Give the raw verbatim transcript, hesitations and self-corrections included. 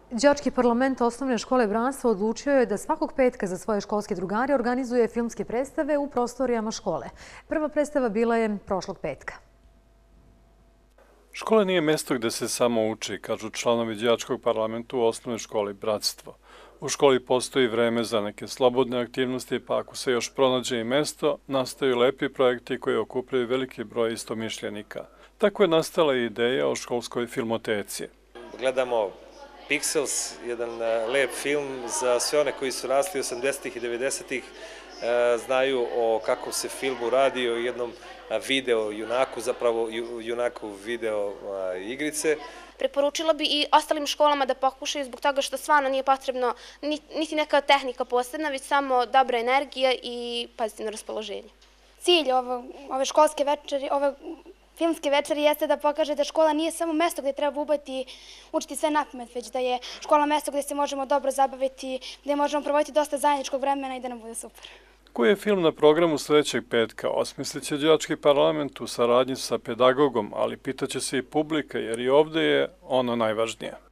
Đački parlament osnovne škole Branstvo odlučio je da svakog petka za svoje školske drugare organizuje filmske predstave u prostorijama škole. Prva predstava bila je prošlog petka. Škola nije mesto gde se samo uči, kažu članovi Đačkog parlamenta u osnovnoj školi Bratstvo. U školi postoji vreme za neke slobodne aktivnosti, pa ako se još pronađe i mesto, nastaju lepi projekti koji okupljaju veliki broj istomišljenika. Tako je nastala i ideja o školskoj filmoteci. Gledamo Pixels, jedan lep film za sve one koji su rasli osamdesetih i devedesetih, znaju o kakvom se filmu radi, o jednom video junaku, zapravo junaku video igrice. Preporučila bi i ostalim školama da pokušaju zbog toga što stvarno nije potrebno niti neka tehnika posebna, već samo dobra energija i pozitivno raspoloženje. Cilj ove školske večeri, ove filmske večeri jeste da pokaže da škola nije samo mesto gde treba ubati, učiti sve napamet, već da je škola mesto gde se možemo dobro zabaviti, gde možemo provoditi dosta zajedničkog vremena i da nam bude super. Koji je film na programu sledećeg petka osmislit će Đački parlament u saradnji sa pedagogom, ali pitaće se i publika jer i ovde je ono najvažnije.